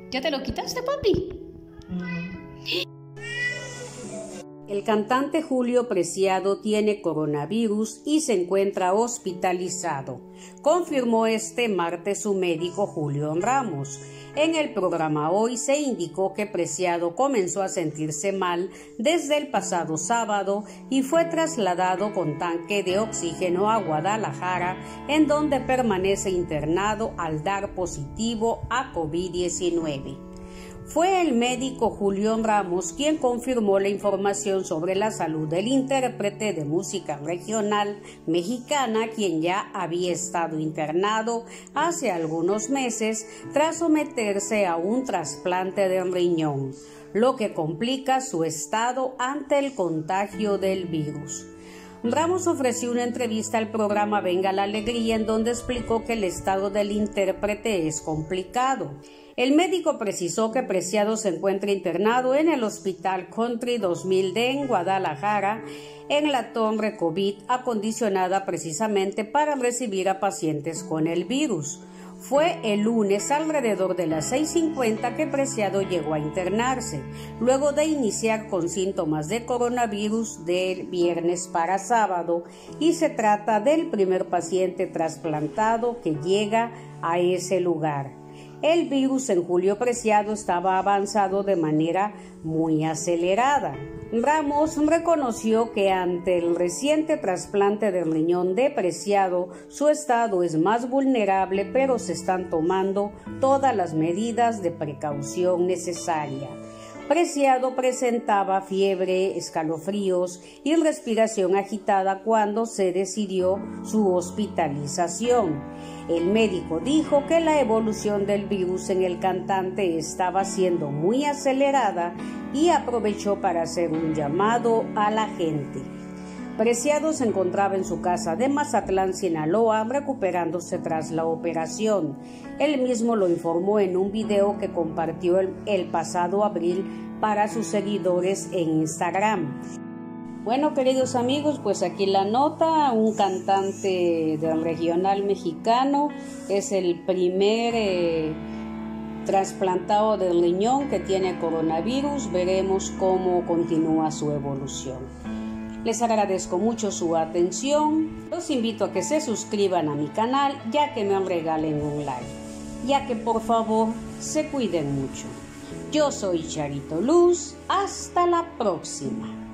¿Ya te lo quitaste, papi? El cantante Julio Preciado tiene coronavirus y se encuentra hospitalizado, confirmó este martes su médico Julio Ramos. En el programa Hoy se indicó que Preciado comenzó a sentirse mal desde el pasado sábado y fue trasladado con tanque de oxígeno a Guadalajara, en donde permanece internado al dar positivo a COVID-19. Fue el médico Julio Ramos quien confirmó la información sobre la salud del intérprete de música regional mexicana, quien ya había estado internado hace algunos meses tras someterse a un trasplante de riñón, lo que complica su estado ante el contagio del virus. Ramos ofreció una entrevista al programa Venga la Alegría, en donde explicó que el estado del intérprete es complicado. El médico precisó que Preciado se encuentra internado en el Hospital Country 2000D en Guadalajara, en la torre COVID, acondicionada precisamente para recibir a pacientes con el virus. Fue el lunes alrededor de las 6:50 que Preciado llegó a internarse, luego de iniciar con síntomas de coronavirus del viernes para sábado, y se trata del primer paciente trasplantado que llega a ese lugar. El virus en Julio Preciado estaba avanzado de manera muy acelerada. Ramos reconoció que ante el reciente trasplante de riñón de Preciado, su estado es más vulnerable, pero se están tomando todas las medidas de precaución necesarias. Preciado presentaba fiebre, escalofríos y respiración agitada cuando se decidió su hospitalización. El médico dijo que la evolución del virus en el cantante estaba siendo muy acelerada y aprovechó para hacer un llamado a la gente. Preciado se encontraba en su casa de Mazatlán, Sinaloa, recuperándose tras la operación. Él mismo lo informó en un video que compartió el pasado abril para sus seguidores en Instagram. Bueno, queridos amigos, pues aquí la nota: un cantante del regional mexicano es el primer trasplantado del riñón que tiene coronavirus. Veremos cómo continúa su evolución. Les agradezco mucho su atención. Los invito a que se suscriban a mi canal, ya que me regalen un like. Ya que por favor se cuiden mucho. Yo soy Charito Luz. Hasta la próxima.